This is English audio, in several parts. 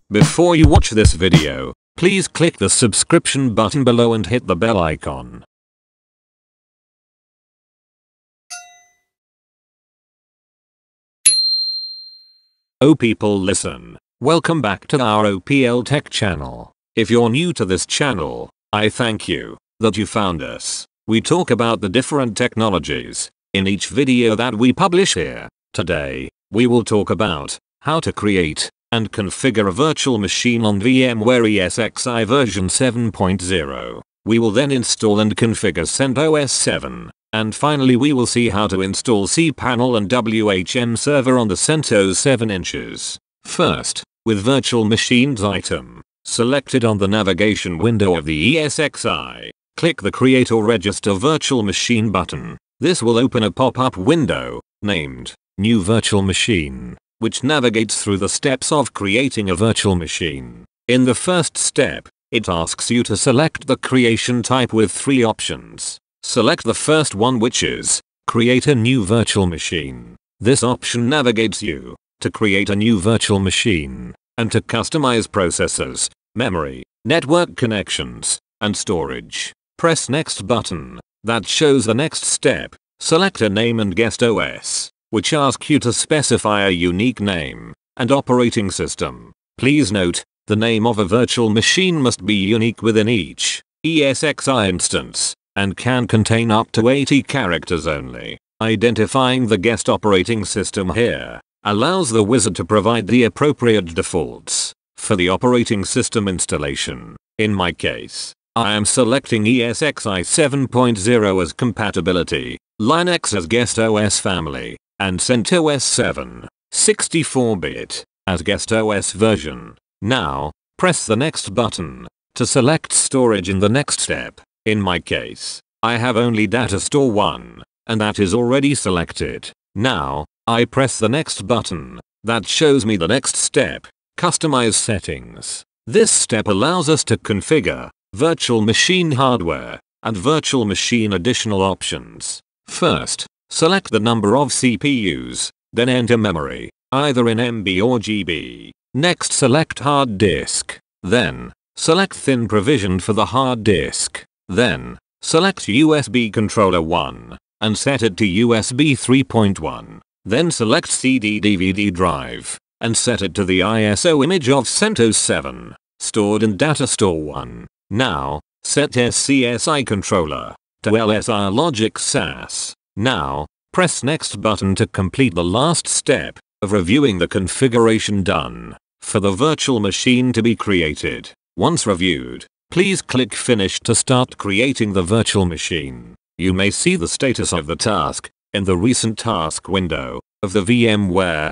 Before you watch this video, please click the subscription button below and hit the bell icon. Oh people listen, welcome back to our OplTec channel. If you're new to this channel, I thank you that you found us. We talk about the different technologies in each video that we publish here. Today, we will talk about how to create and configure a virtual machine on VMware ESXi version 7.0. We will then install and configure CentOS 7. And finally we will see how to install cPanel and WHM server on the Centos 7 inches. First, with virtual machines item selected on the navigation window of the ESXi, click the Create or Register Virtual Machine button. This will open a pop-up window named New Virtual Machine, which navigates through the steps of creating a virtual machine. In the first step, it asks you to select the creation type with 3 options. Select the first one, which is Create a New Virtual Machine. This option navigates you to create a new virtual machine and to customize processors, memory, network connections, and storage. Press Next button. That shows the next step. Select a name and guest OS, which asks you to specify a unique name and operating system. Please note, the name of a virtual machine must be unique within each ESXi instance and can contain up to 80 characters only. Identifying the guest operating system here allows the wizard to provide the appropriate defaults for the operating system installation. In my case, I am selecting ESXi 7.0 as compatibility, Linux as guest OS family, and CentOS 7, 64-bit, as guest OS version. Now, press the Next button to select storage in the next step. In my case, I have only data store 1, and that is already selected. Now, I press the Next button. That shows me the next step, Customize Settings. This step allows us to configure virtual machine hardware and virtual machine additional options. First, select the number of CPUs, then enter memory, either in MB or GB. Next, select hard disk. Then, select thin provisioned for the hard disk. Then, select USB controller 1 and set it to USB 3.1. Then select CD/DVD drive and set it to the ISO image of Centos 7, stored in data store 1. Now, set SCSI controller to LSI Logic SAS. Now, press Next button to complete the last step of reviewing the configuration done for the virtual machine to be created. Once reviewed, please click Finish to start creating the virtual machine. You may see the status of the task in the Recent Task window of the VMware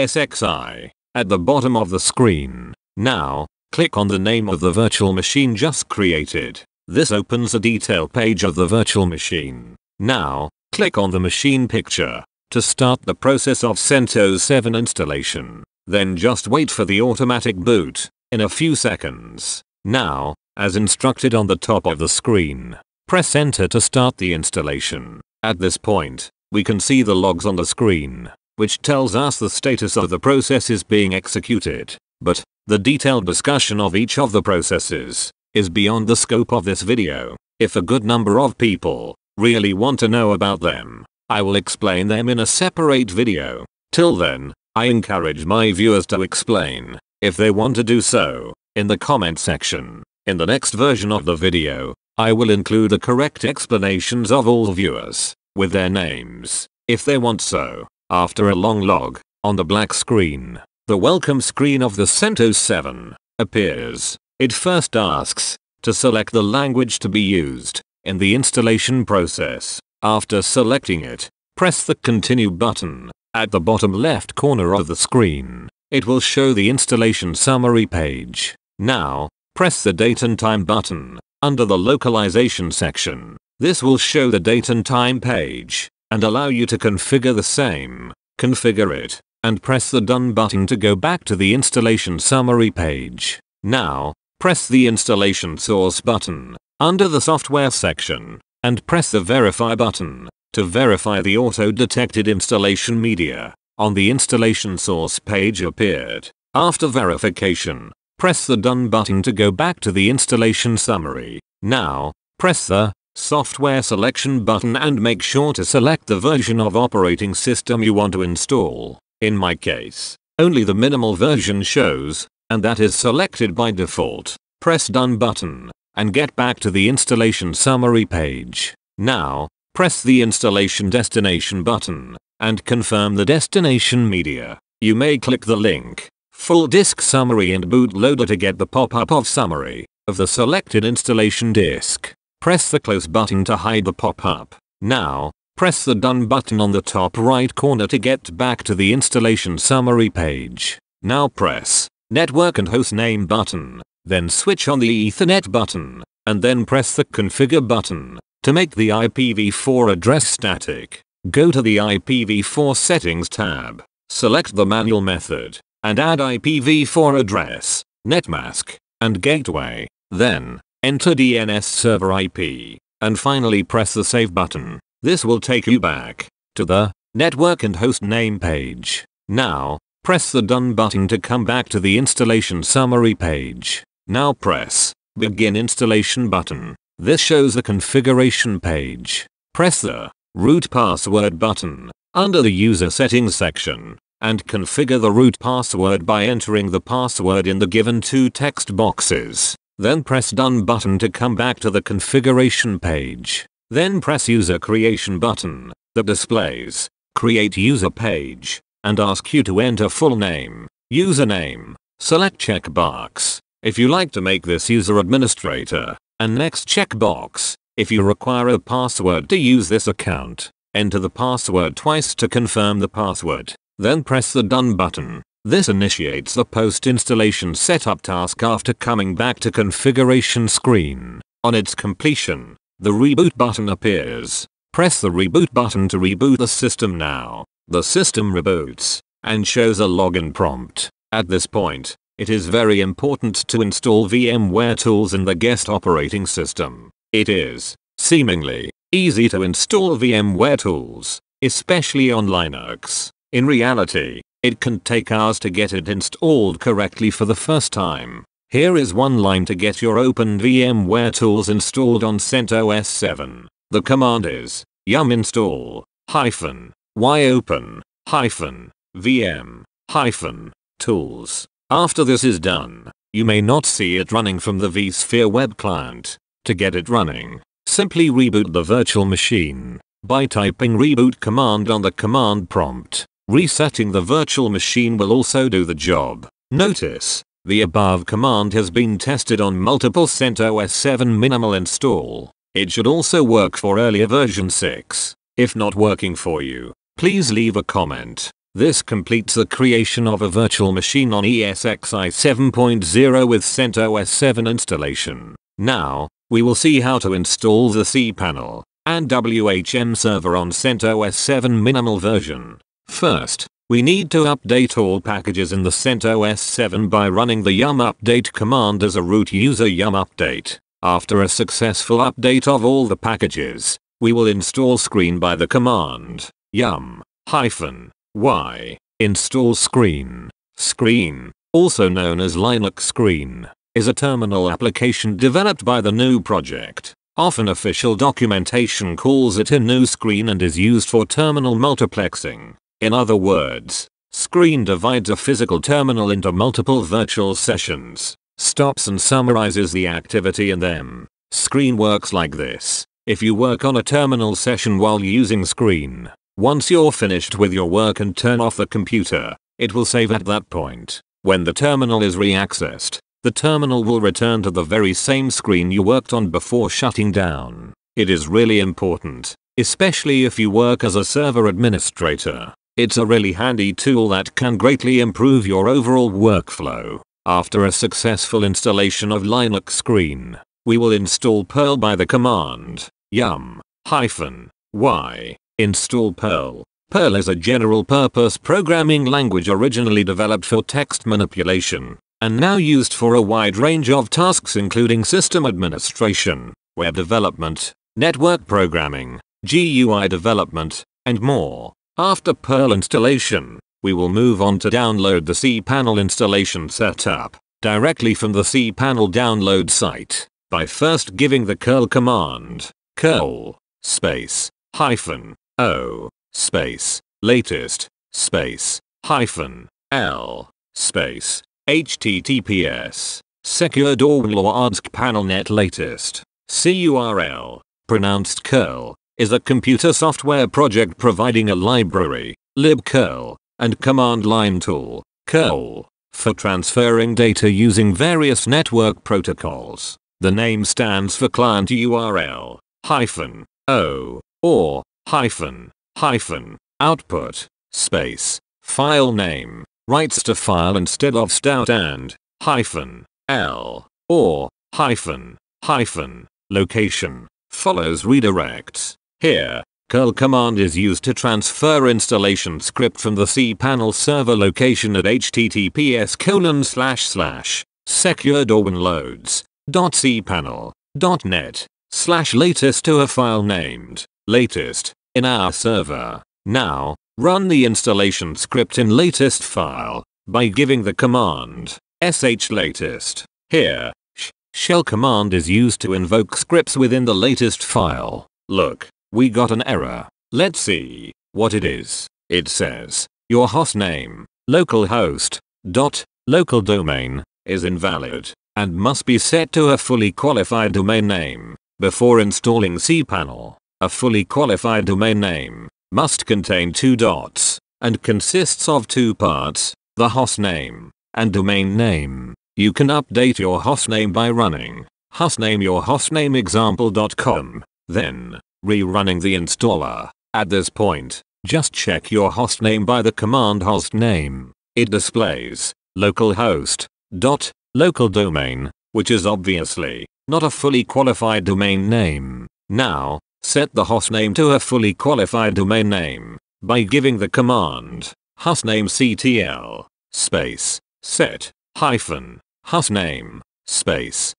ESXi at the bottom of the screen. Now, click on the name of the virtual machine just created. This opens a detail page of the virtual machine. Now, click on the machine picture to start the process of Centos 7 installation. Then just wait for the automatic boot in a few seconds. Now, as instructed on the top of the screen, press Enter to start the installation. At this point, we can see the logs on the screen, which tells us the status of the process is being executed. But the detailed discussion of each of the processes is beyond the scope of this video. If a good number of people really want to know about them, I will explain them in a separate video. Till then, I encourage my viewers to explain, if they want to do so, in the comment section. In the next version of the video, I will include the correct explanations of all viewers, with their names, if they want so. After a long log, on the black screen, the welcome screen of the Centos 7 appears. It first asks to select the language to be used in the installation process. After selecting it, press the Continue button. At the bottom left corner of the screen, it will show the installation summary page. Now, press the Date and Time button under the Localization section. This will show the date and time page and allow you to configure the same. Configure it and press the Done button to go back to the installation summary page. Now, press the Installation Source button under the Software section and press the Verify button to verify the auto-detected installation media on the installation source page appeared. After verification, press the Done button to go back to the installation summary. Now, press the Software Selection button and make sure to select the version of operating system you want to install. In my case, only the minimal version shows, and that is selected by default. Press Done button, and get back to the installation summary page. Now, press the Installation Destination button, and confirm the destination media. You may click the link, Full Disk Summary and Bootloader to get the pop-up of summary of the selected installation disk. Press the Close button to hide the pop-up. Now, press the Done button on the top right corner to get back to the installation summary page. Now press Network and Hostname button, then switch on the Ethernet button, and then press the Configure button. To make the IPv4 address static, go to the IPv4 Settings tab, select the manual method, and add IPv4 address, netmask, and gateway. Then, enter DNS server IP, and finally press the Save button. This will take you back to the Network and Hostname page. Now, press the Done button to come back to the installation summary page. Now press Begin Installation button. This shows the configuration page. Press the Root Password button under the User Settings section, and configure the root password by entering the password in the given two text boxes. Then press Done button to come back to the configuration page. Then press User Creation button that displays Create User Page and ask you to enter full name, username, select checkbox if you like to make this user administrator, and next checkbox if you require a password to use this account. Enter the password twice to confirm the password. Then press the Done button. This initiates the post-installation setup task after coming back to configuration screen. On its completion, the Reboot button appears. Press the Reboot button to reboot the system now. The system reboots and shows a login prompt. At this point, it is very important to install VMware tools in the guest operating system. It is seemingly easy to install VMware tools, especially on Linux. In reality, it can take hours to get it installed correctly for the first time. Here is one line to get your open VMware tools installed on CentOS 7. The command is yum install -yopen -vm -tools. After this is done, you may not see it running from the vSphere web client. To get it running, simply reboot the virtual machine by typing reboot command on the command prompt. Resetting the virtual machine will also do the job. Notice, the above command has been tested on multiple CentOS 7 minimal install. It should also work for earlier version 6. If not working for you, please leave a comment. This completes the creation of a virtual machine on ESXi 7.0 with CentOS 7 installation. Now, we will see how to install the cPanel and WHM server on CentOS 7 minimal version. First, we need to update all packages in the CentOS 7 by running the yum update command as a root user yum update. After a successful update of all the packages, we will install screen by the command yum-y install screen. Screen, also known as Linux Screen, is a terminal application developed by the GNU project. Often official documentation calls it a GNU screen and is used for terminal multiplexing. In other words, Screen divides a physical terminal into multiple virtual sessions, stops and summarizes the activity in them. Screen works like this. If you work on a terminal session while using Screen, once you're finished with your work and turn off the computer, it will save at that point. When the terminal is reaccessed, the terminal will return to the very same screen you worked on before shutting down. It is really important, especially if you work as a server administrator. It's a really handy tool that can greatly improve your overall workflow. After a successful installation of Linux Screen, we will install Perl by the command yum-y install Perl. Perl is a general-purpose programming language originally developed for text manipulation, and now used for a wide range of tasks including system administration, web development, network programming, GUI development, and more. After Perl installation, we will move on to download the cPanel installation setup. directly from the cPanel download site by first giving the curl command curl space -o space latest space -l space https secured cPanel.net latest curl. Pronounced curl is a computer software project providing a library, libcurl, and command line tool, curl, for transferring data using various network protocols. The name stands for client URL, -o, or -output, space, file name, writes to file instead of stout and -l, or -location, follows redirects. Here, curl command is used to transfer installation script from the cPanel server location at https://securedorbanloads.cpanel.net/latest to a file named latest in our server. Now, run the installation script in latest file by giving the command shlatest. Here, shell command is used to invoke scripts within the latest file. Look, we got an error. Let's see what it is. It says, your hostname, localhost, local domain, is invalid, and must be set to a fully qualified domain name before installing cPanel. A fully qualified domain name must contain 2 dots, and consists of 2 parts, the hostname and domain name. You can update your hostname by running hostname your hostnameexample.com, then rerunning the installer. At this point, just check your hostname by the command hostname. It displays localhost, local domain, which is obviously not a fully qualified domain name. Now, set the hostname to a fully qualified domain name by giving the command hostnamectl space set hostname space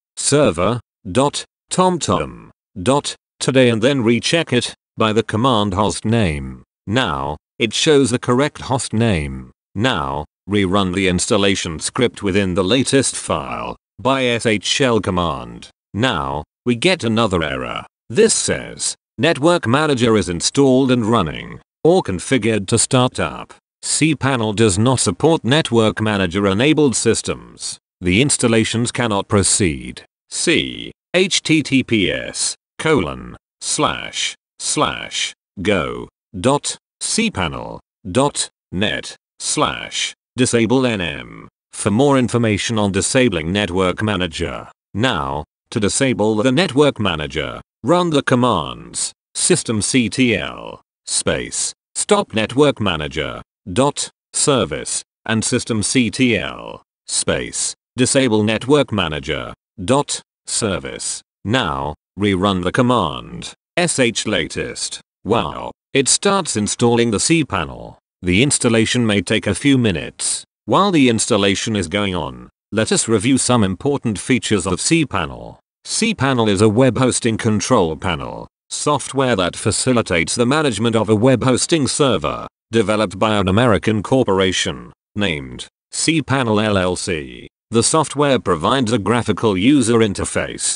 server.tomtom.today and then recheck it by the command hostname. Now, it shows the correct hostname. Now, rerun the installation script within the latest file by shell command. Now, we get another error. This says, Network Manager is installed and running, or configured to start up. cPanel does not support Network Manager enabled systems. The installations cannot proceed. See https://go.cpanel.net/disable for more information on disabling Network Manager. Now, to disable the Network Manager, run the commands systemctl space stop network manager .service and systemctl space disable network manager .service. Now, rerun the command shlatest. Wow, it starts installing the cPanel. The installation may take a few minutes. While the installation is going on, let us review some important features of cPanel. cPanel is a web hosting control panel, software that facilitates the management of a web hosting server, developed by an American corporation, named cPanel LLC. The software provides a graphical user interface,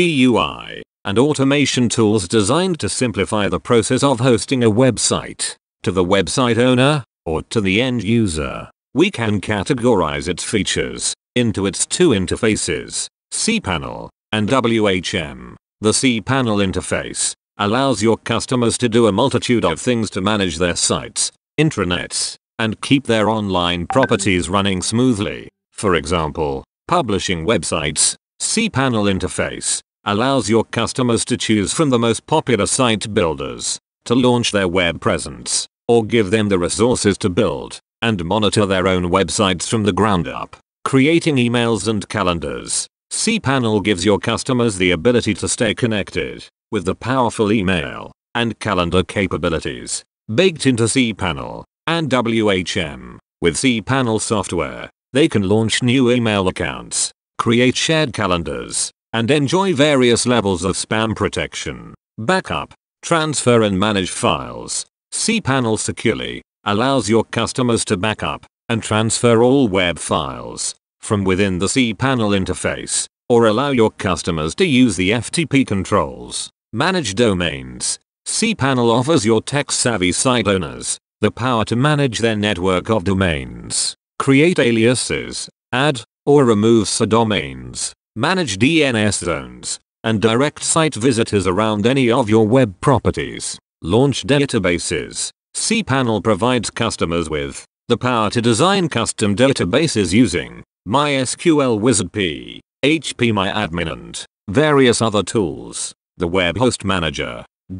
GUI, and automation tools designed to simplify the process of hosting a website. To the website owner, or to the end user, we can categorize its features into its 2 interfaces, cPanel and WHM. The cPanel interface allows your customers to do a multitude of things to manage their sites, intranets, and keep their online properties running smoothly. For example, publishing websites. cPanel interface allows your customers to choose from the most popular site builders to launch their web presence, or give them the resources to build and monitor their own websites from the ground up. Creating emails and calendars. cPanel gives your customers the ability to stay connected with the powerful email and calendar capabilities baked into cPanel and WHM. With cPanel software, they can launch new email accounts, create shared calendars, and enjoy various levels of spam protection, backup, transfer and manage files. cPanel securely allows your customers to backup and transfer all web files, from within the cPanel interface, or allow your customers to use the FTP controls. Manage domains. cPanel offers your tech-savvy site owners the power to manage their network of domains, create aliases, add or remove subdomains, manage DNS zones, and direct site visitors around any of your web properties. Launch databases. cPanel provides customers with the power to design custom databases using MySQL Wizard P, HPMyAdmin and various other tools. The Web Host Manager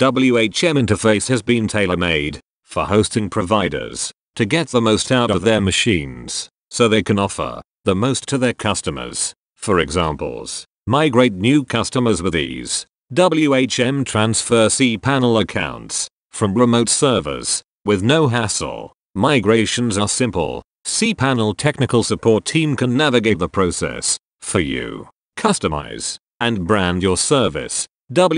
WHM interface has been tailor-made for hosting providers to get the most out of their machines so they can offer the most to their customers. For examples, migrate new customers with ease. WHM transfer cPanel accounts from remote servers with no hassle. Migrations are simple. cPanel technical support team can navigate the process for you. Customize and brand your service.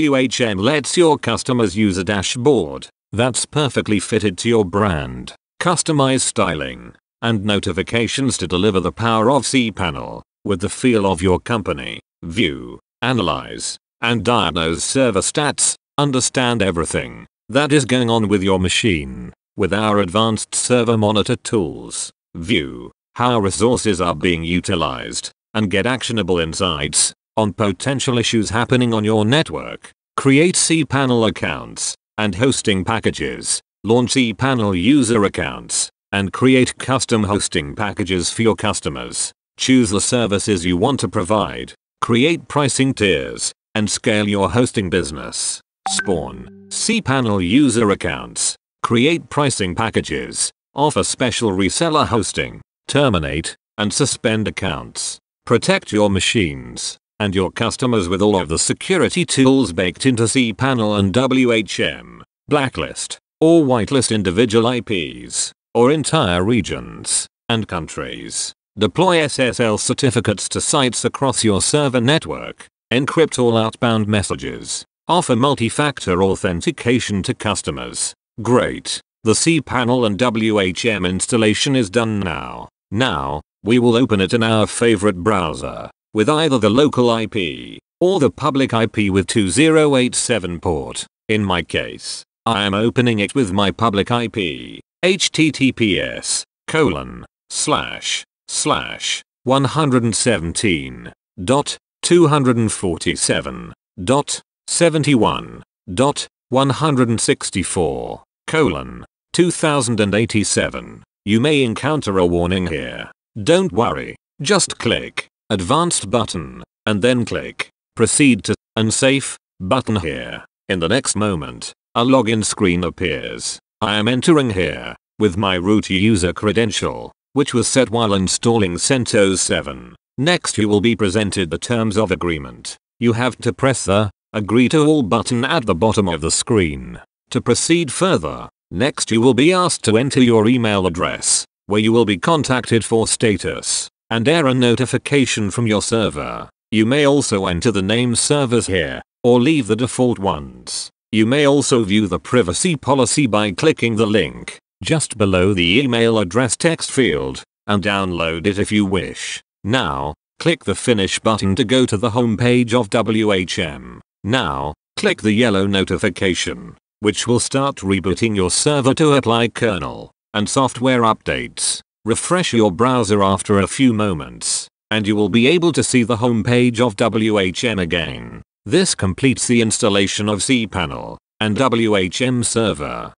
WHM lets your customers use a dashboard that's perfectly fitted to your brand. Customize styling and notifications to deliver the power of cPanel with the feel of your company. View, analyze, and diagnose server stats. Understand everything that is going on with your machine with our advanced server monitor tools. View how resources are being utilized and get actionable insights on potential issues happening on your network. Create cPanel accounts and hosting packages. Launch cPanel user accounts and create custom hosting packages for your customers. Choose the services you want to provide. Create pricing tiers and scale your hosting business. Spawn cPanel user accounts. Create pricing packages. Offer special reseller hosting. Terminate and suspend accounts. Protect your machines and your customers with all of the security tools baked into cPanel and WHM. Blacklist or whitelist individual IPs or entire regions and countries. Deploy SSL certificates to sites across your server network. Encrypt all outbound messages. Offer multi-factor authentication to customers. Great. The cPanel and WHM installation is done now. Now, we will open it in our favorite browser with either the local IP or the public IP with 2087 port. In my case, I am opening it with my public IP. https://117.247.71.2087. You may encounter a warning here. Don't worry. Just click Advanced button and then click Proceed to Unsafe button here. In the next moment, a login screen appears. I am entering here with my root user credential, which was set while installing Centos 7. Next you will be presented the terms of agreement. You have to press the Agree to All button at the bottom of the screen. To proceed further, next you will be asked to enter your email address, where you will be contacted for status and error notification from your server. You may also enter the name servers here, or leave the default ones. You may also view the privacy policy by clicking the link just below the email address text field, and download it if you wish. Now, click the Finish button to go to the home page of WHM. Now, click the yellow notification, which will start rebooting your server to apply kernel and software updates. Refresh your browser after a few moments, and you will be able to see the home page of WHM again. This completes the installation of cPanel and WHM server.